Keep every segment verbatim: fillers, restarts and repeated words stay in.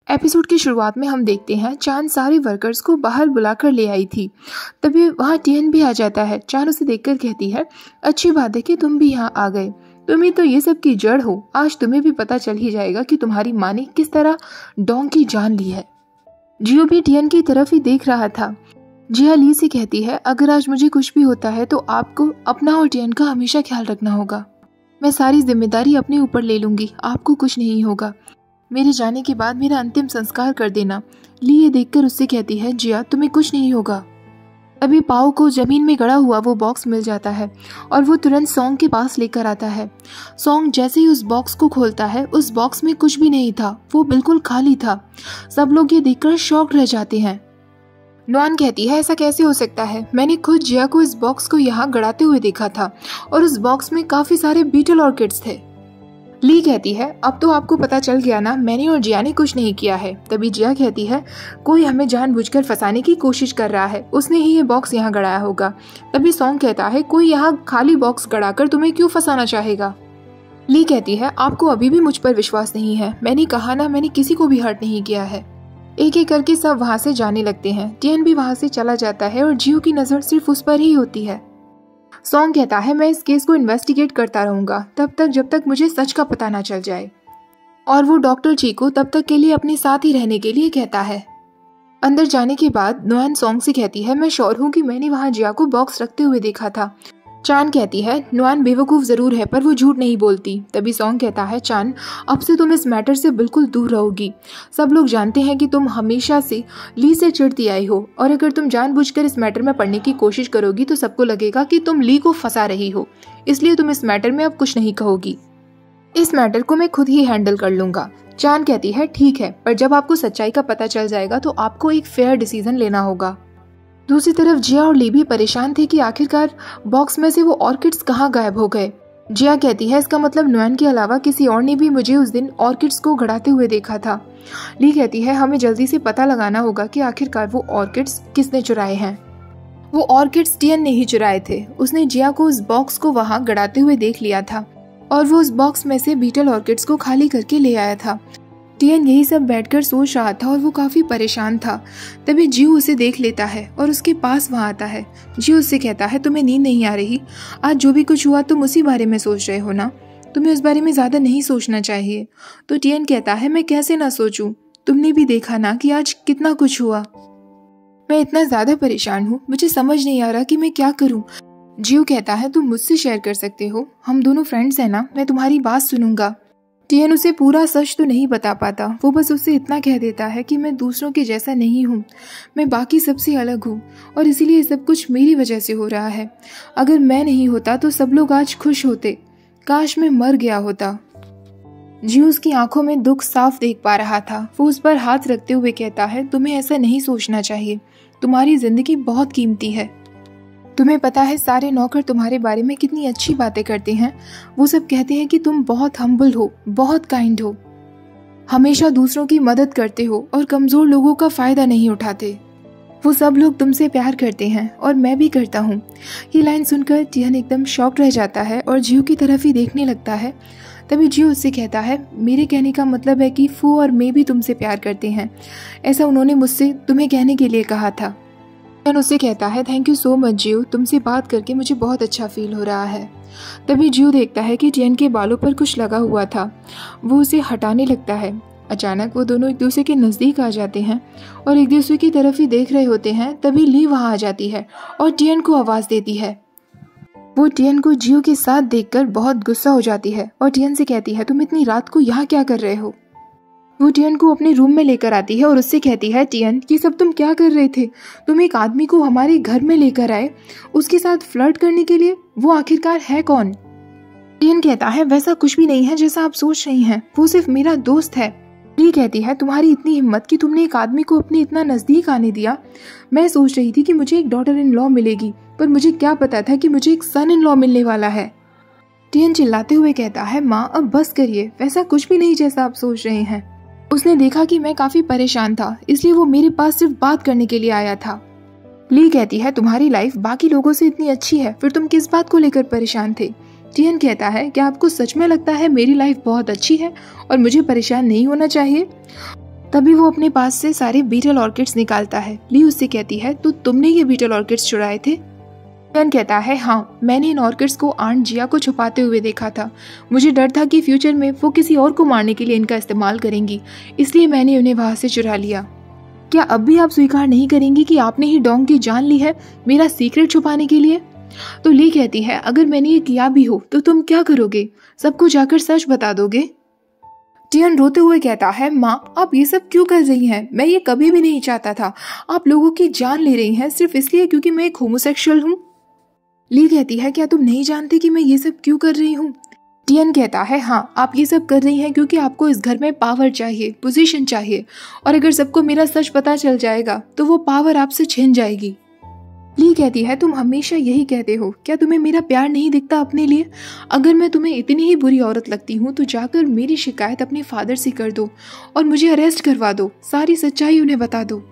Episode की शुरुआत में हम देखते हैं चांद सारे वर्कर्स को बाहर बुलाकर ले आई थी। तभी वहाँ टियन भी आ जाता है। चांद उसे देखकर कहती है, अच्छी बात है कि तुम भी यहाँ आ गए, तुम ही तो ये सब की जड़ हो। आज तुम्हें भी पता चल ही जाएगा कि तुम्हारी माँ ने किस तरह डोंग की जान ली है। जियो भी टियन की तरफ ही देख रहा था। जिया ली से कहती है, अगर आज मुझे कुछ भी होता है तो आपको अपना और टियन का हमेशा ख्याल रखना होगा। मैं सारी जिम्मेदारी अपने ऊपर ले लूंगी, आपको कुछ नहीं होगा। मेरे जाने के बाद मेरा अंतिम संस्कार कर देना। ली ये देखकर उससे कहती है, जिया तुम्हें कुछ नहीं होगा। अभी पाओ को जमीन में गड़ा हुआ वो बॉक्स मिल जाता है और वो तुरंत सॉन्ग के पास लेकर आता है। सॉन्ग जैसे ही उस बॉक्स को खोलता है, उस बॉक्स में कुछ भी नहीं था, वो बिल्कुल खाली था। सब लोग ये देखकर शॉक रह जाते हैं। नुआन कहती है, ऐसा कैसे हो सकता है? मैंने खुद जिया को इस बॉक्स को यहाँ गड़ाते हुए देखा था और उस बॉक्स में काफी सारे बीटल ऑर्किड्स थे। ली कहती है, अब तो आपको पता चल गया ना, मैंने और जिया ने कुछ नहीं किया है। तभी जिया कहती है, कोई हमें जानबूझकर फंसाने की कोशिश कर रहा है, उसने ही ये बॉक्स यहाँ गड़ाया होगा। तभी सॉन्ग कहता है, कोई यहाँ खाली बॉक्स गड़ाकर तुम्हें क्यों फंसाना चाहेगा? ली कहती है, आपको अभी भी मुझ पर विश्वास नहीं है। मैंने कहा ना, मैंने किसी को भी हर्ट नहीं किया है। एक एक करके सब वहाँ से जाने लगते हैं। टियन भी वहाँ से चला जाता है और जियो की नजर सिर्फ उस पर ही होती है। सॉन्ग कहता है, मैं इस केस को इन्वेस्टिगेट करता रहूंगा तब तक जब तक मुझे सच का पता ना चल जाए। और वो डॉक्टर ची को तब तक के लिए अपने साथ ही रहने के लिए कहता है। अंदर जाने के बाद नुआन सॉन्ग से कहती है, मैं श्योर हूँ कि मैंने वहाँ जिया को बॉक्स रखते हुए देखा था। चांद कहती है, नुआन बेवकूफ जरूर है पर वो झूठ नहीं बोलती। तभी सॉन्ग कहता है, चांद अब से तुम इस मैटर से बिल्कुल दूर रहोगी। सब लोग जानते हैं कि तुम हमेशा से ली से चिढ़ती आई हो और अगर तुम जानबूझकर इस मैटर में पढ़ने की कोशिश करोगी तो सबको लगेगा कि तुम ली को फंसा रही हो, इसलिए तुम इस मैटर में अब कुछ नहीं कहोगी। इस मैटर को मैं खुद ही हैंडल कर लूंगा। चांद कहती है, ठीक है, पर जब आपको सच्चाई का पता चल जाएगा तो आपको एक फेयर डिसीजन लेना होगा। दूसरी तरफ जिया और ली भी परेशान थे कि आखिरकार बॉक्स में से वो ऑर्किड्स कहाँ गायब हो गए। जिया कहती है, इसका मतलब नुआन के अलावा किसी और ने भी मुझे उस दिन ऑर्किड्स को गड़ाते हुए देखा था। ली कहती है, हमें जल्दी से पता लगाना होगा कि आखिरकार वो ऑर्किड्स किसने चुराए हैं। वो ऑर्किड्स टियन ने ही चुराए थे। उसने जिया को उस बॉक्स को वहाँ गड़ाते हुए देख लिया था और वो उस बॉक्स में से बीटल ऑर्किड्स को खाली करके ले आया था। टियन यही सब बैठकर सोच रहा था और वो काफी परेशान था। तभी जियो उसे देख लेता है और उसके पास वहाँ आता है। जियो उससे कहता है, तुम्हें नींद नहीं आ रही? आज जो भी कुछ हुआ तुम उसी बारे में सोच रहे हो ना, तुम्हें उस बारे में ज्यादा नहीं सोचना चाहिए। तो टियन कहता है, मैं कैसे ना सोचूं, तुमने भी देखा ना कि आज कितना कुछ हुआ। मैं इतना ज्यादा परेशान हूँ, मुझे समझ नहीं आ रहा कि मैं क्या करूँ। जियो कहता है, तुम मुझसे शेयर कर सकते हो, हम दोनों फ्रेंड्स हैं ना, मैं तुम्हारी बात सुनूंगा। टियन उसे पूरा सच तो नहीं बता पाता, वो बस उससे इतना कह देता है कि मैं दूसरों के जैसा नहीं हूँ, मैं बाकी सबसे अलग हूँ और इसीलिए सब कुछ मेरी वजह से हो रहा है। अगर मैं नहीं होता तो सब लोग आज खुश होते, काश मैं मर गया होता। जियो उसकी आंखों में दुख साफ देख पा रहा था। वो उस पर हाथ रखते हुए कहता है, तुम्हें ऐसा नहीं सोचना चाहिए, तुम्हारी जिंदगी बहुत कीमती है। तुम्हें पता है सारे नौकर तुम्हारे बारे में कितनी अच्छी बातें करते हैं। वो सब कहते हैं कि तुम बहुत हम्बल हो, बहुत काइंड हो, हमेशा दूसरों की मदद करते हो और कमजोर लोगों का फायदा नहीं उठाते। वो सब लोग तुमसे प्यार करते हैं और मैं भी करता हूँ। ये लाइन सुनकर टियन एकदम शॉक्ड रह जाता है और जियो की तरफ ही देखने लगता है। तभी जियो उससे कहता है, मेरे कहने का मतलब है कि फू और मैं भी तुमसे प्यार करते हैं, ऐसा उन्होंने मुझसे तुम्हें कहने के लिए कहा था। टियन उससे कहता है, थैंक यू सो मच जियो, तुमसे बात करके मुझे बहुत अच्छा फील हो रहा है। तभी जियो देखता है कि टियन के बालों पर कुछ लगा हुआ था। वो उसे हटाने लगता है। अचानक वो दोनों एक दूसरे के नजदीक आ जाते हैं और एक दूसरे की तरफ ही देख रहे होते हैं। तभी ली वहां आ जाती है और टियन को आवाज देती है। वो टियन को जियो के साथ देखकर बहुत गुस्सा हो जाती है और टियन से कहती है, तुम इतनी रात को यहाँ क्या कर रहे हो? वो टियन को अपने रूम में लेकर आती है और उससे कहती है, टियन ये सब तुम क्या कर रहे थे? तुम एक आदमी को हमारे घर में लेकर आए उसके साथ फ्लर्ट करने के लिए, वो आखिरकार है कौन? टियन कहता है, वैसा कुछ भी नहीं है जैसा आप सोच रही हैं, वो सिर्फ मेरा दोस्त है। ली कहती है, तुम्हारी इतनी हिम्मत कि तुमने एक आदमी को अपने इतना नजदीक आने दिया। मैं सोच रही थी कि मुझे एक डॉटर इन लॉ मिलेगी, पर मुझे क्या पता था कि मुझे एक सन इन लॉ मिलने वाला है। टियन चिल्लाते हुए कहता है, माँ अब बस करिए, वैसा कुछ भी नहीं जैसा आप सोच रहे हैं। उसने देखा कि मैं काफी परेशान था, इसलिए वो मेरे पास सिर्फ बात करने के लिए आया था। ली कहती है, तुम्हारी लाइफ बाकी लोगों से इतनी अच्छी है, फिर तुम किस बात को लेकर परेशान थे? टियन कहता है, क्या आपको सच में लगता है मेरी लाइफ बहुत अच्छी है और मुझे परेशान नहीं होना चाहिए? तभी वो अपने पास से सारे बीटल ऑर्किड्स निकालता है। ली उससे कहती है, तो तुमने ये बीटल ऑर्किड्स चुराए थे? टियन कहता है, हाँ, मैंने इन ऑर्किड्स को आंट जिया को छुपाते हुए देखा था। मुझे डर था कि फ्यूचर में वो किसी और को मारने के लिए इनका इस्तेमाल करेंगी, इसलिए मैंने उन्हें वहां से चुरा लिया। क्या अब भी आप स्वीकार नहीं करेंगी कि आपने ही डोंग की जान ली है मेरा सीक्रेट छुपाने के लिए? तो ली कहती है, अगर मैंने ये किया भी हो तो तुम क्या करोगे? सबको जाकर सच बता दोगे? टियन रोते हुए कहता है, माँ, आप ये सब क्यों कर रही हैं? मैं ये कभी भी नहीं चाहता था। आप लोगों की जान ले रही हैं सिर्फ इसलिए क्योंकि मैं एक होमोसेक्सुअल हूँ। ली कहती है, क्या तुम नहीं जानती कि मैं ये सब क्यों कर रही हूँ? टियन कहता है, हाँ, आप ये सब कर रही हैं क्योंकि आपको इस घर में पावर चाहिए, पोजीशन चाहिए, और अगर सबको मेरा सच पता चल जाएगा तो वो पावर आपसे छिन जाएगी। ली कहती है, तुम हमेशा यही कहते हो, क्या तुम्हें मेरा प्यार नहीं दिखता अपने लिए? अगर मैं तुम्हें इतनी ही बुरी औरत लगती हूँ तो जाकर मेरी शिकायत अपने फादर से कर दो और मुझे अरेस्ट करवा दो, सारी सच्चाई उन्हें बता दो।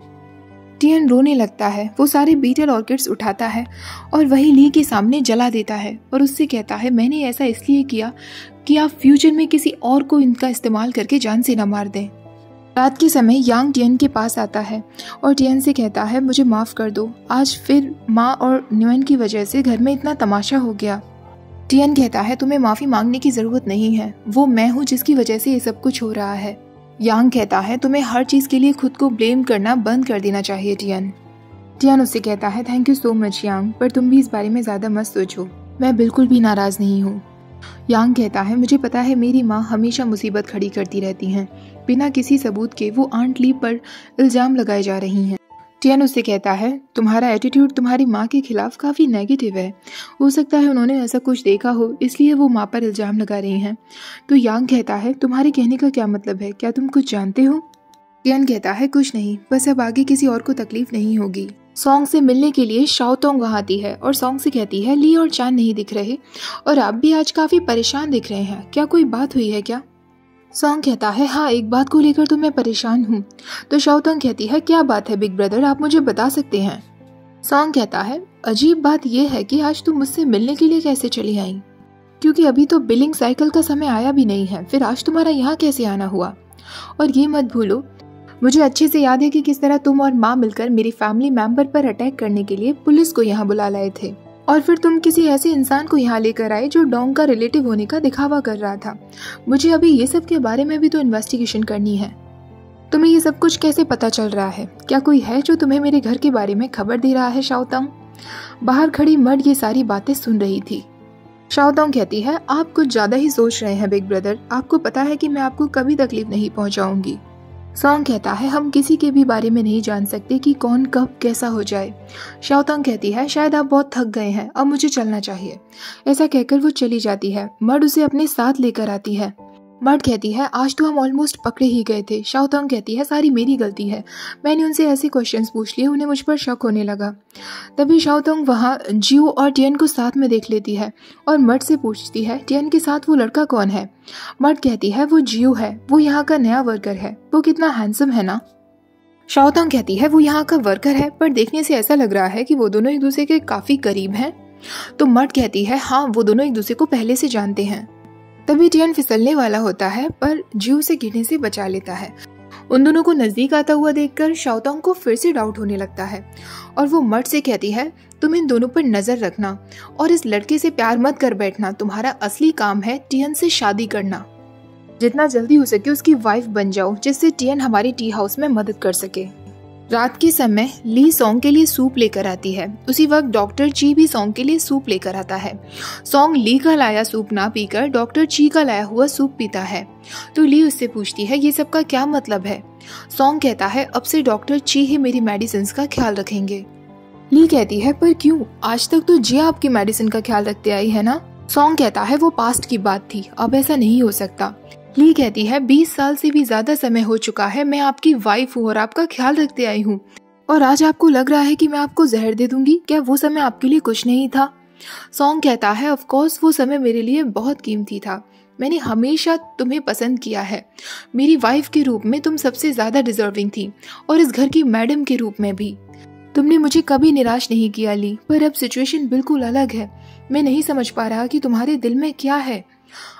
टियन रोने लगता है। वो सारे बीटल ऑर्किड्स उठाता है और वही ली के सामने जला देता है और उससे कहता है, मैंने ऐसा इसलिए किया कि आप फ्यूचर में किसी और को इनका इस्तेमाल करके जान से न मार दें। रात के समय यांग टियन के पास आता है और टियन से कहता है, मुझे माफ कर दो, आज फिर माँ और न्यूएन की वजह से घर में इतना तमाशा हो गया। टियन कहता है, तुम्हें माफी मांगने की जरूरत नहीं है, वो मैं हूँ जिसकी वजह से ये सब कुछ हो रहा है। यांग कहता है, तुम्हें हर चीज के लिए खुद को ब्लेम करना बंद कर देना चाहिए टियन। टियन उससे कहता है, thank you so much Yang, पर तुम भी इस बारे में ज्यादा मत सोचो, मैं बिल्कुल भी नाराज नहीं हूँ। यांग कहता है, मुझे पता है मेरी माँ हमेशा मुसीबत खड़ी करती रहती हैं, बिना किसी सबूत के वो आंट ली पर इल्जाम लगाए जा रही हैं। टियन उससे कहता है, तुम्हारा एटीट्यूड तुम्हारी माँ के खिलाफ काफी नेगेटिव है, हो सकता है उन्होंने ऐसा कुछ देखा हो इसलिए वो माँ पर इल्जाम लगा रही हैं। तो यांग कहता है, तुम्हारे कहने का क्या मतलब है, क्या तुम कुछ जानते हो? टियन कहता है, कुछ नहीं, बस अब आगे किसी और को तकलीफ नहीं होगी। सॉन्ग से मिलने के लिए शाओतोंग वहाँ आती है और सॉन्ग से कहती है, ली और चान नहीं दिख रहे और आप भी आज काफी परेशान दिख रहे हैं, क्या कोई बात हुई है क्या? सॉन्ग कहता है, हाँ, एक बात को लेकर तो मैं परेशान हूँ। तो शाओतोंग कहती है, क्या बात है बिग ब्रदर, आप मुझे बता सकते हैं? सॉन्ग कहता है, अजीब बात यह है कि आज तुम मुझसे मिलने के लिए कैसे चली आई, क्योंकि अभी तो बिलिंग साइकिल का समय आया भी नहीं है, फिर आज तुम्हारा यहाँ कैसे आना हुआ? और ये मत भूलो, मुझे अच्छे से याद है कि किस तरह तुम और माँ मिलकर मेरी फैमिली मेंबर पर अटैक करने के लिए पुलिस को यहाँ बुला लाए थे और फिर तुम किसी ऐसे इंसान को यहाँ लेकर आए जो डोंग का रिलेटिव होने का दिखावा कर रहा था। मुझे अभी ये सब के बारे में भी तो इन्वेस्टिगेशन करनी है। तुम्हें ये सब कुछ कैसे पता चल रहा है? क्या कोई है जो तुम्हें मेरे घर के बारे में खबर दे रहा है? शाओतोंग बाहर खड़ी मर्द ये सारी बातें सुन रही थी। शाओतोंग कहती है, आप कुछ ज्यादा ही सोच रहे हैं बिग ब्रदर, आपको पता है कि मैं आपको कभी तकलीफ नहीं पहुंचाऊंगी। सॉन्ग कहता है, हम किसी के भी बारे में नहीं जान सकते कि कौन कब कैसा हो जाए। शाओतोंग कहती है, शायद आप बहुत थक गए हैं, अब मुझे चलना चाहिए। ऐसा कहकर वो चली जाती है। मर्द उसे अपने साथ लेकर आती है। मर्द कहती है, आज तो हम ऑलमोस्ट पकड़े ही गए थे। शाओतोंग कहती है, सारी मेरी गलती है, मैंने उनसे ऐसे क्वेश्चंस पूछ लिए, उन्हें मुझ पर शक होने लगा। तभी शाओतोंग वहाँ जियो और टियन को साथ में देख लेती है और मर्द से पूछती है, टियन के साथ वो लड़का कौन है? मर्द कहती है, वो जियो है, वो यहाँ का नया वर्कर है, वो कितना हैंडसम है ना? शाओतोंग कहती है, वो यहाँ का वर्कर है, पर देखने से ऐसा लग रहा है कि वो दोनों एक दूसरे के काफी करीब हैं। तो मर्द कहती है, हाँ, वो दोनों एक दूसरे को पहले से जानते हैं। तभी टियन फिसलने वाला होता है पर जियो से गिरने से बचा लेता है। उन दोनों को नजदीक आता हुआ देखकर शाओतोंग को फिर से डाउट होने लगता है और वो मर्द से कहती है, तुम इन दोनों पर नजर रखना और इस लड़के से प्यार मत कर बैठना, तुम्हारा असली काम है टियन से शादी करना। जितना जल्दी हो सके उसकी वाइफ बन जाओ, जिससे टियन हमारी टी हाउस में मदद कर सके। रात के समय ली सॉन्ग के लिए सूप लेकर आती है। उसी वक्त डॉक्टर ची भी सॉन्ग के लिए सूप लेकर आता है। सॉन्ग ली का लाया सूप ना पीकर डॉक्टर ची का लाया हुआ सूप पीता है। तो ली उससे पूछती है, ये सब का क्या मतलब है? सॉन्ग कहता है, अब से डॉक्टर ची ही मेरी मेडिसिन का ख्याल रखेंगे। ली कहती है, पर क्यों? आज तक तो जिया आपकी मेडिसिन का ख्याल रखते आई है ना? सॉन्ग कहता है, वो पास्ट की बात थी, अब ऐसा नहीं हो सकता। ली कहती है, बीस साल से भी ज्यादा समय हो चुका है, मैं आपकी वाइफ हूँ और आपका ख्याल रखते आई हूँ, और आज आपको लग रहा है कि मैं आपको जहर दे दूंगी? क्या वो समय आपके लिए कुछ नहीं था? सॉन्ग कहता है, ऑफ कोर्स वो समय मेरे लिए बहुत कीमती था, मैंने हमेशा तुम्हें पसंद किया है, मेरी वाइफ के रूप में तुम सबसे ज्यादा डिजर्विंग थी और इस घर की मैडम के रूप में भी। तुमने मुझे कभी निराश नहीं किया ली, पर अब सिचुएशन बिल्कुल अलग है। मैं नहीं समझ पा रहा कि तुम्हारे दिल में क्या है।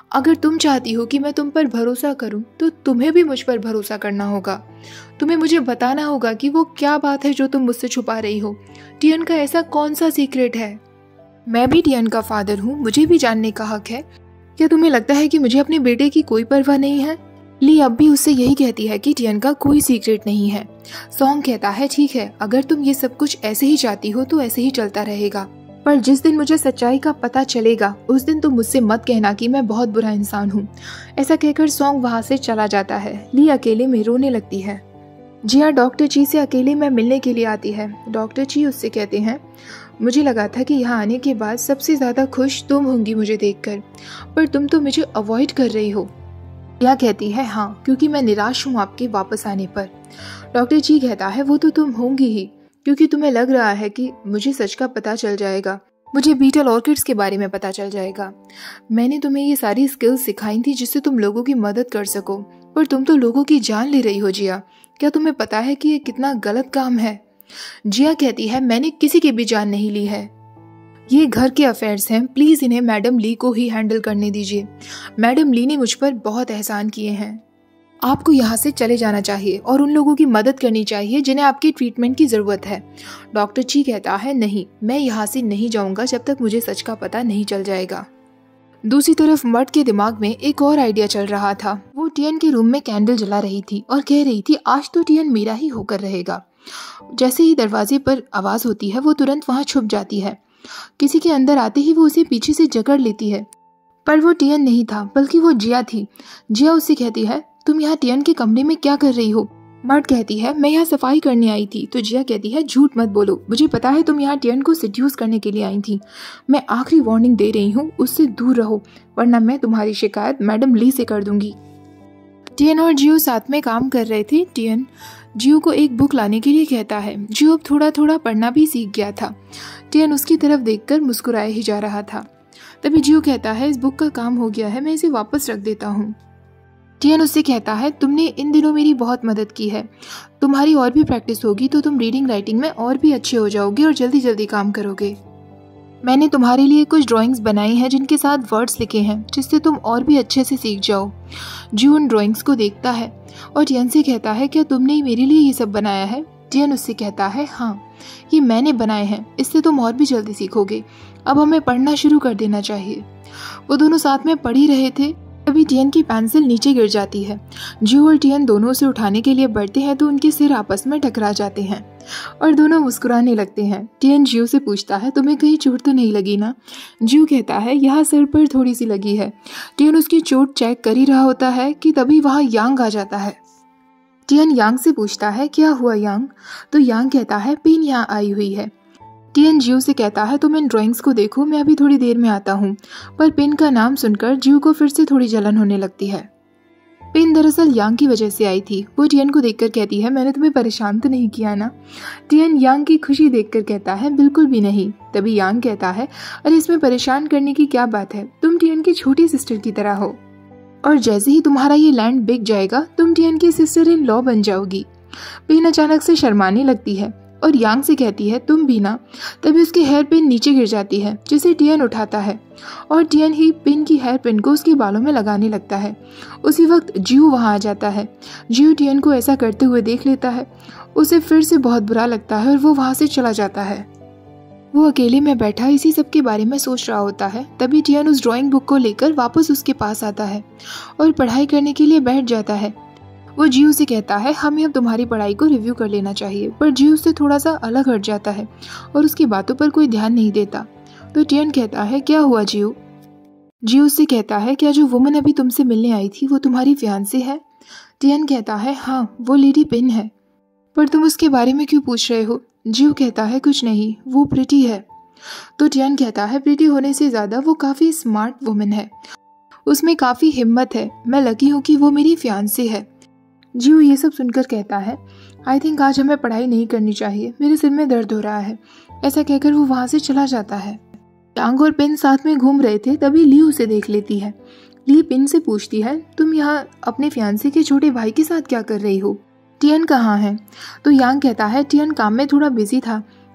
अगर तुम चाहती हो कि मैं तुम पर भरोसा करूं, तो तुम्हें भी मुझ पर भरोसा करना होगा। तुम्हें मुझे बताना होगा कि वो क्या बात है जो तुम मुझसे छुपा रही हो। टियन का ऐसा कौन सा सीक्रेट है? मैं भी टियन का फादर हूँ, मुझे भी जानने का हक है। क्या तुम्हें लगता है कि मुझे अपने बेटे की कोई परवाह नहीं है? ली अब भी उससे यही कहती है कि टियन का कोई सीक्रेट नहीं है। सॉन्ग कहता है, ठीक है, अगर तुम ये सब कुछ ऐसे ही चाहती हो तो ऐसे ही चलता रहेगा, पर जिस दिन मुझे सच्चाई का पता चलेगा उस दिन तुम मुझसे मत कहना कि मैं बहुत बुरा इंसान हूँ। ऐसा कहकर सॉन्ग वहाँ से चला जाता है। ली अकेले में रोने लगती है। जिया डॉक्टर ची से अकेले में मिलने के लिए आती है। डॉक्टर ची उससे कहते हैं, मुझे लगा था कि यहाँ आने के बाद सबसे ज़्यादा खुश तुम होंगी मुझे देखकर, पर तुम तो मुझे अवॉइड कर रही हो। जिया कहती है, हाँ, क्योंकि मैं निराश हूँ आपके वापस आने पर। डॉक्टर ची कहता है, वो तो तुम होंगी ही, क्योंकि तुम्हें लग रहा है कि मुझे सच का पता चल जाएगा, मुझे बीटल ऑर्किड्स के बारे में पता चल जाएगा। मैंने तुम्हें ये सारी स्किल्स सिखाई थी जिससे तुम लोगों की मदद कर सको, पर तुम तो लोगों की जान ले रही हो जिया। क्या तुम्हें पता है कि ये कितना गलत काम है? जिया कहती है, मैंने किसी की भी जान नहीं ली है। ये घर के अफेयर्स हैं, प्लीज इन्हें मैडम ली को ही हैंडल करने दीजिए। मैडम ली ने मुझ पर बहुत एहसान किए हैं। आपको यहाँ से चले जाना चाहिए और उन लोगों की मदद करनी चाहिए जिन्हें आपकी ट्रीटमेंट की जरूरत है। डॉक्टर ची कहता है, नहीं, मैं यहाँ से नहीं जाऊंगा जब तक मुझे सच का पता नहीं चल जाएगा। दूसरी तरफ मर्द के दिमाग में एक और आइडिया चल रहा था। वो टियन के रूम में कैंडल जला रही थी और कह रही थी, आज तो टियन मेरा ही होकर रहेगा। जैसे ही दरवाजे पर आवाज होती है वो तुरंत वहां छुप जाती है। किसी के अंदर आते ही वो उसे पीछे से जकड़ लेती है, पर वो टियन नहीं था बल्कि वो जिया थी। जिया उससे कहती है, तुम यहाँ टियन के कमरे में क्या कर रही हो? मर्द कहती है, मैं यहाँ सफाई करने आई थी। तो जिया कहती है, झूठ मत बोलो, मुझे पता है तुम यहाँ टियन को सिड्यूस करने के लिए आई थी। मैं आखिरी वार्निंग दे रही हूँ, उससे दूर रहो, वरना मैं तुम्हारी शिकायत मैडम ली से कर दूंगी। टियन और जियो साथ में काम कर रहे थे। टियन जियो को एक बुक लाने के लिए कहता है। जियो अब थोड़ा थोड़ा पढ़ना भी सीख गया था। टियन उसकी तरफ देखकर मुस्कुराए ही जा रहा था। तभी जियो कहता है, इस बुक का काम हो गया है, मैं इसे वापस रख देता हूँ। टियन उससे कहता है, तुमने इन दिनों मेरी बहुत मदद की है, तुम्हारी और भी प्रैक्टिस होगी तो तुम रीडिंग राइटिंग में और भी अच्छे हो जाओगे और जल्दी जल्दी काम करोगे। मैंने तुम्हारे लिए कुछ ड्राइंग्स बनाई हैं जिनके साथ वर्ड्स लिखे हैं, जिससे तुम और भी अच्छे से सीख जाओ। जियो उन ड्राइंग्स को देखता है और टियन से कहता है, क्या तुमने ही मेरे लिए ये सब बनाया है? टियन उससे कहता है, हाँ, ये मैंने बनाए हैं, इससे तुम और भी जल्दी सीखोगे। अब हमें पढ़ना शुरू कर देना चाहिए। वो दोनों साथ में पढ़ ही रहे थे, तभी टियन की पेंसिल नीचे गिर जाती है। जियो और टियन दोनों उसे उठाने के लिए बढ़ते हैं तो उनके सिर आपस में टकरा जाते हैं और दोनों मुस्कुराने लगते हैं। टियन जियो से पूछता है, तुम्हें कहीं चोट तो नहीं लगी ना? जियो कहता है, यहाँ सिर पर थोड़ी सी लगी है। टियन उसकी चोट चेक कर ही रहा होता है कि तभी वहाँ यांग आ जाता है। टियन यांग से पूछता है, क्या हुआ यांग? तो यांग कहता है, पिन यहाँ आई हुई है। टियन जियो से कहता है, तुम इन ड्राइंग्स को देखो, मैं अभी थोड़ी देर में आता हूँ। पर पिन का नाम सुनकर जियो को फिर से थोड़ी जलन होने लगती है। पिन दरअसल यांग की वजह से आई थी। वो टियन को देखकर कहती है, मैंने तुम्हें परेशान तो नहीं किया ना? टियन यांग की खुशी देखकर कहता है, बिल्कुल भी नहीं। तभी यांग कहता है, अरे इसमें परेशान करने की क्या बात है, तुम टियन की छोटी सिस्टर की तरह हो, और जैसे ही तुम्हारा ये लैंड बिक जाएगा तुम टियन की सिस्टर इन लॉ बन जाओगी। पिन अचानक से शर्माने लगती है और यांग से कहती है, तुम भी ना। तभी उसकी हेयर पिन नीचे गिर जाती है जिसे टियन उठाता है और टियन ही पिन की हेयर पिन को उसके बालों में लगाने लगता है। उसी वक्त जियो वहां आ जाता है। जियो टियन को ऐसा करते हुए देख लेता है, उसे फिर से बहुत बुरा लगता है और वो वहां से चला जाता है। वो अकेले में बैठा इसी सब के बारे में सोच रहा होता है। तभी टियन उस ड्राइंग बुक को लेकर वापस उसके पास आता है और पढ़ाई करने के लिए बैठ जाता है। वो जियो से कहता है, हमें अब तुम्हारी पढ़ाई को रिव्यू कर लेना चाहिए, पर जियो उससे थोड़ा सा अलग हट जाता है और उसकी बातों पर कोई ध्यान नहीं देता। तो टियन कहता है, क्या हुआ जियो? जियो उससे कहता है, क्या जो वुमन अभी तुमसे मिलने आई थी वो तुम्हारी फियांसे है? टियन कहता है, हाँ, वो लेडी पिन है। पर तुम उसके बारे में क्यों पूछ रहे हो? जियो कहता है, कुछ नहीं, वो प्रिटी है। तो टियन कहता है, प्रिटी होने से ज्यादा वो काफी स्मार्ट वुमन है, उसमें काफी हिम्मत है, मैं लकी हूँ कि वो मेरी फियांसे है। जियो ये सब सुनकर कहता है, आई थिंक आज हमें पढ़ाई नहीं करनी चाहिए, मेरे सिर में दर्द हो रहा है। ऐसा कहकर वो वहां से चला जाता है। यांग और पिन साथ में घूम रहे थे, तभी ली उसे देख लेती है। ली पिन से पूछती है, तुम यहाँ अपने फियांसे के छोटे भाई के साथ क्या कर रही हो? टियन कहाँ है? तो यांग कहता है, टियन काम में थोड़ा बिजी था,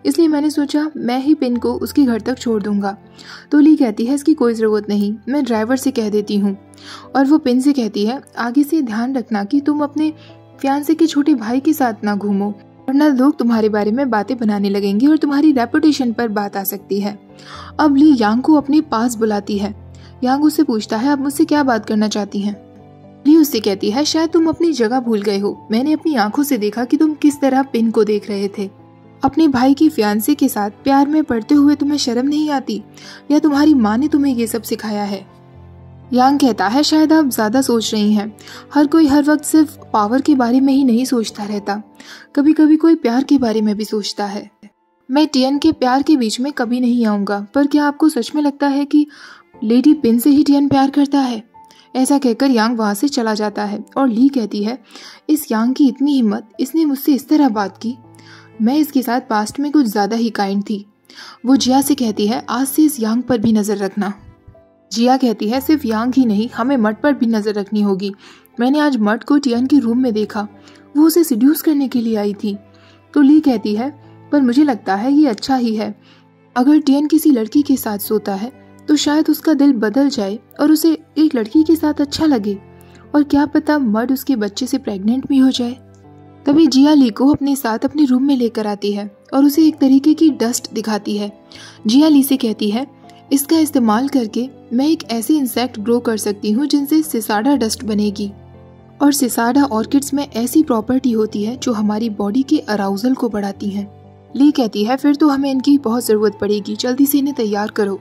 इसलिए मैंने सोचा मैं ही पिन को उसके घर तक छोड़ दूंगा। तो ली कहती है इसकी कोई ज़रूरत नहीं, मैं ड्राइवर से कह देती हूँ। और वो पिन से कहती है आगे से ध्यान रखना कि तुम अपने फियांसे के छोटे भाई के साथ ना घूमो, वरना लोग तुम्हारे बारे में बातें बनाने लगेंगे और तुम्हारी रेपुटेशन पर बात आ सकती है। अब ली यांग को अपने पास बुलाती है। यांग उससे पूछता है आप मुझसे क्या बात करना चाहती हैं। ली उससे कहती है शायद तुम अपनी जगह भूल गए हो, मैंने अपनी आंखों से देखा कि तुम किस तरह पिन को देख रहे थे। अपने भाई की फियांसे के साथ प्यार में पड़ते हुए तुम्हें शर्म नहीं आती, या तुम्हारी माँ ने तुम्हें ये सब सिखाया है। यांग कहता है शायद आप ज्यादा सोच रही हैं, हर कोई हर वक्त सिर्फ पावर के बारे में ही नहीं सोचता रहता, कभी कभी कोई प्यार के बारे में भी सोचता है। मैं टियन के प्यार के बीच में कभी नहीं आऊंगा, पर क्या आपको सच में लगता है कि लेडी पिन से ही टियन प्यार करता है? ऐसा कहकर यांग वहां से चला जाता है और ली कहती है इस यांग की इतनी हिम्मत, इसने मुझसे इस तरह बात की। मैं इसके साथ पास्ट में कुछ ज्यादा ही काइंड थी। वो जिया से कहती है आज से इस यांग पर भी नजर रखना। जिया कहती है सिर्फ यांग ही नहीं, हमें मट पर भी नजर रखनी होगी। मैंने आज मट को टियन के रूम में देखा, वो उसे सिड्यूस करने के लिए आई थी। तो ली कहती है पर मुझे लगता है ये अच्छा ही है, अगर टियन किसी लड़की के साथ सोता है तो शायद उसका दिल बदल जाए और उसे एक लड़की के साथ अच्छा लगे, और क्या पता मड उसके बच्चे से प्रेग्नेंट भी हो जाए। तभी जिया ली को अपने साथ अपने रूम में लेकर आती है और उसे एक तरीके की डस्ट दिखाती है। जिया ली से कहती है इसका इस्तेमाल करके मैं एक ऐसी इंसेक्ट ग्रो कर सकती हूँ जिनसे सिसाडा डस्ट बनेगी, और सिसाडा ऑर्किड्स में ऐसी प्रॉपर्टी होती है जो हमारी बॉडी के अराउजल को बढ़ाती हैं। ली कहती है फिर तो हमें इनकी बहुत ज़रूरत पड़ेगी, जल्दी से इन्हें तैयार करो।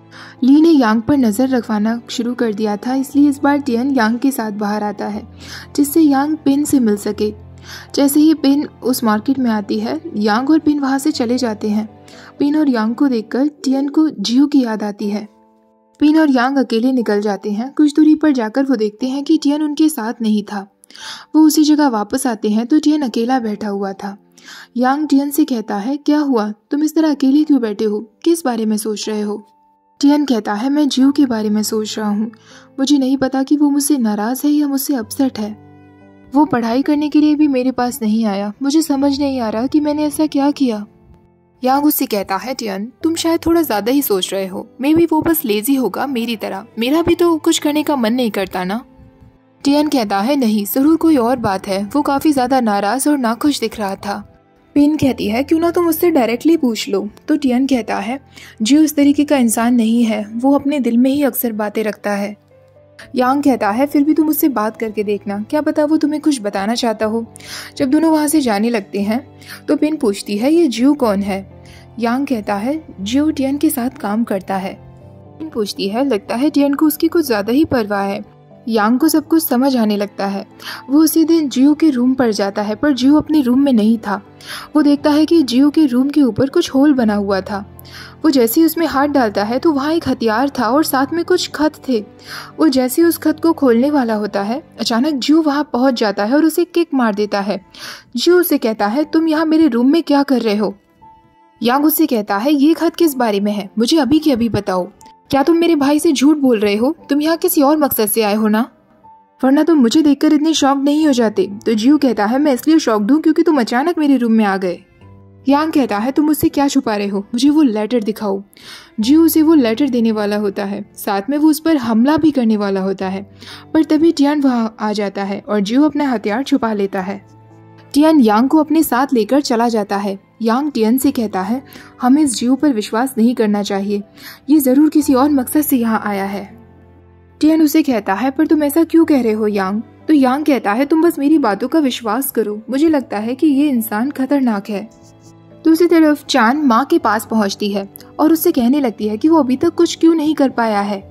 ली ने यांग पर नज़र रखवाना शुरू कर दिया था, इसलिए इस बार टियन यांग के साथ बाहर आता है जिससे यांग पिन से मिल सके। जैसे ही पिन उस मार्केट में आती है, यांग और पिन वहां से चले जाते हैं। पिन और यांग को देखकर टियन को जियो की याद आती है। पिन और यांग अकेले निकल जाते हैं। कुछ दूरी पर जाकर वो देखते हैं कि टियन उनके साथ नहीं था। वो उसी जगह वापस आते हैं तो टियन अकेला बैठा हुआ था। यांग टियन से कहता है क्या हुआ, तुम इस तरह अकेले क्यों बैठे हो, किस बारे में सोच रहे हो? टियन कहता है मैं जियो के बारे में सोच रहा हूँ, मुझे नहीं पता कि वो मुझसे नाराज है या मुझसे अपसेट है। वो पढ़ाई करने के लिए भी मेरे पास नहीं आया, मुझे समझ नहीं आ रहा कि मैंने ऐसा क्या किया। यांग उससे कहता है टियन तुम शायद थोड़ा ज्यादा ही सोच रहे हो, मे बी वो बस लेजी होगा मेरी तरह, मेरा भी तो कुछ करने का मन नहीं करता ना। टियन कहता है नहीं, जरूर कोई और बात है, वो काफी ज्यादा नाराज और नाखुश दिख रहा था। पिन कहती है क्यों ना तुम उससे डायरेक्टली पूछ लो। तो टियन कहता है जियो इस तरीके का इंसान नहीं है, वो अपने दिल में ही अक्सर बातें रखता है। यांग कहता है फिर भी तुम उससे बात करके देखना, क्या पता वो तुम्हें कुछ बताना चाहता हो। जब दोनों वहां से जाने लगते हैं तो पिन पूछती है ये जियो कौन है। यांग कहता है जियो टियन के साथ काम करता है। पिन पूछती है लगता है टियन को उसकी कुछ ज्यादा ही परवाह है। यांग को सब कुछ समझ आने लगता है। वो उसी दिन जियो के रूम पर जाता है, पर जियो अपने रूम में नहीं था। वो देखता है कि जियो के रूम के ऊपर कुछ होल बना हुआ था। वो जैसे ही उसमें हाथ डालता है तो वहाँ एक हथियार था और साथ में कुछ खत थे। वो जैसे ही उस खत को खोलने वाला होता है, अचानक जियो वहाँ पहुँच जाता है और उसे किक मार देता है। जियो उसे कहता है तुम यहाँ मेरे रूम में क्या कर रहे हो। यांग उससे कहता है ये खत किस बारे में है, मुझे अभी के अभी बताओ। क्या तुम मेरे भाई से झूठ बोल रहे हो, तुम यहाँ किसी और मकसद से आए हो ना, वरना तुम मुझे देखकर इतने शॉक नहीं हो जाते। तो जियो कहता है मैं इसलिए शॉक्ड हूँ क्योंकि तुम अचानक मेरे रूम में आ गए। यांग कहता है तुम मुझसे क्या छुपा रहे हो, मुझे वो लेटर दिखाओ। जियो उसे वो लेटर देने वाला होता है, साथ में वो उस पर हमला भी करने वाला होता है, पर तभी टियन वहाँ आ जाता है और जियो अपना हथियार छुपा लेता है। टियन यांग को अपने साथ लेकर चला जाता है। यांग टियन से कहता है हमें इस जियो पर विश्वास नहीं करना चाहिए, ये जरूर किसी और मकसद से यहाँ आया है। टियन उसे कहता है पर तुम ऐसा क्यों कह रहे हो यांग। तो यांग कहता है तुम बस मेरी बातों का विश्वास करो, मुझे लगता है कि ये इंसान खतरनाक है। दूसरी तरफ चान माँ के पास पहुँचती है और उससे कहने लगती है कि वो अभी तक कुछ क्यों नहीं कर पाया है।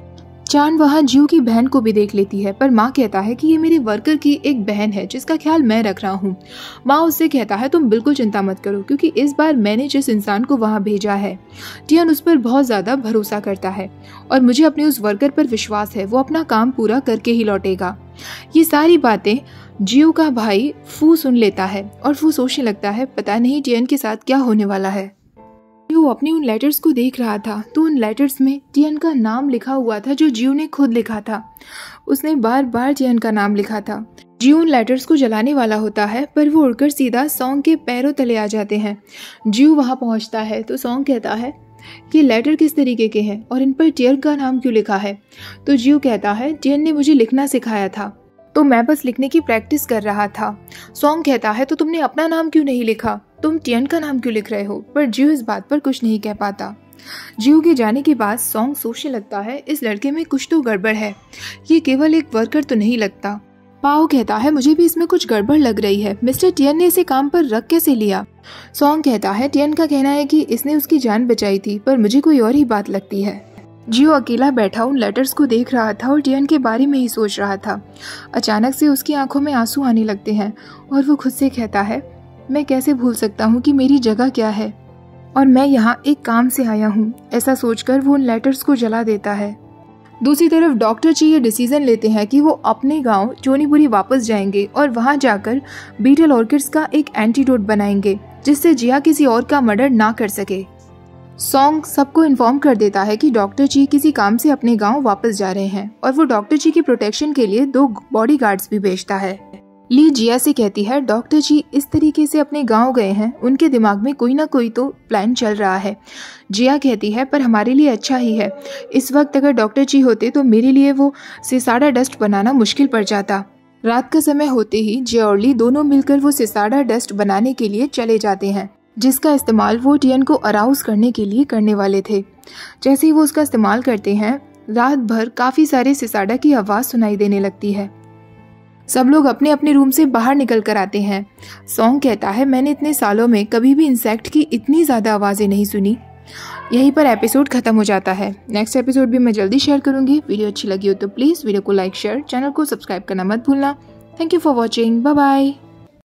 चान वहाँ जियो की बहन को भी देख लेती है, पर माँ कहता है कि ये मेरे वर्कर की एक बहन है जिसका ख्याल मैं रख रहा हूँ। माँ उससे कहता है तुम बिल्कुल चिंता मत करो, क्योंकि इस बार मैंने जिस इंसान को वहाँ भेजा है टियन उस पर बहुत ज्यादा भरोसा करता है और मुझे अपने उस वर्कर पर विश्वास है, वो अपना काम पूरा करके ही लौटेगा। ये सारी बातें जियो का भाई फू सुन लेता है और फू सोचने लगता है पता नहीं टियन के साथ क्या होने वाला है। जियो अपने उन लेटर्स को देख रहा था तो उन लेटर्स में टियन का नाम लिखा हुआ था जो जियो ने खुद लिखा था। उसने बार बार टियन का नाम लिखा था। जियो उन लेटर्स को जलाने वाला होता है पर वो उड़कर सीधा सॉन्ग के पैरों तले आ जाते हैं। जियो वहाँ पहुँचता है तो सॉन्ग कहता है कि लेटर किस तरीके के हैं और इन पर टियन का नाम क्यों लिखा है। तो जियो कहता है टियन ने मुझे लिखना सिखाया था तो मैं बस लिखने की प्रैक्टिस कर रहा था। सॉन्ग कहता है तो तुमने अपना नाम क्यों नहीं लिखा, तुम टियन का नाम क्यों लिख रहे हो। पर जियो इस बात पर कुछ नहीं कह पाता। जियो के जाने के बाद सॉन्ग सोचने लगता है इस लड़के में कुछ तो गड़बड़ है, ये केवल एक वर्कर तो नहीं लगता। पाओ कहता है मुझे भी इसमें कुछ गड़बड़ लग रही है, मिस्टर टियन ने इसे काम पर रख कैसे लिया। सॉन्ग कहता है टियन का कहना है कि इसने उसकी जान बचाई थी पर मुझे कोई और ही बात लगती है। जियो अकेला बैठा उन लेटर्स को देख रहा था और टियन के बारे में ही सोच रहा था। अचानक से उसकी आंखों में आंसू आने लगते हैं और वो खुद से कहता है मैं कैसे भूल सकता हूँ कि मेरी जगह क्या है और मैं यहाँ एक काम से आया हूँ। ऐसा सोचकर वो उन लेटर्स को जला देता है। दूसरी तरफ डॉक्टर ची ये डिसीजन लेते हैं कि वो अपने गांव चोनीपुरी वापस जाएंगे और वहां जाकर बीटल ऑर्किड्स का एक एंटीडोट बनाएंगे जिससे जिया किसी और का मर्डर ना कर सके। सॉन्ग सबको इन्फॉर्म कर देता है कि डॉक्टर ची किसी काम से अपने गांव वापस जा रहे हैं और वो डॉक्टर ची की प्रोटेक्शन के लिए दो बॉडीगार्ड्स भी भेजता है। ली जिया से कहती है डॉक्टर जी इस तरीके से अपने गांव गए हैं, उनके दिमाग में कोई ना कोई तो प्लान चल रहा है। जिया कहती है पर हमारे लिए अच्छा ही है, इस वक्त अगर डॉक्टर जी होते तो मेरे लिए वो सिसाडा डस्ट बनाना मुश्किल पड़ जाता। रात का समय होते ही जिया और ली दोनों मिलकर वो सिसाडा डस्ट बनाने के लिए चले जाते हैं जिसका इस्तेमाल वो टियन को अराउज करने के लिए करने वाले थे। जैसे ही वो उसका इस्तेमाल करते हैं रात भर काफी सारे सिसाडा की आवाज सुनाई देने लगती है। सब लोग अपने अपने रूम से बाहर निकल कर आते हैं। सॉन्ग कहता है मैंने इतने सालों में कभी भी इंसेक्ट की इतनी ज़्यादा आवाज़ें नहीं सुनी। यहीं पर एपिसोड खत्म हो जाता है। नेक्स्ट एपिसोड भी मैं जल्दी शेयर करूंगी। वीडियो अच्छी लगी हो तो प्लीज़ वीडियो को लाइक शेयर, चैनल को सब्सक्राइब करना मत भूलना। Thank you for watching, bye bye.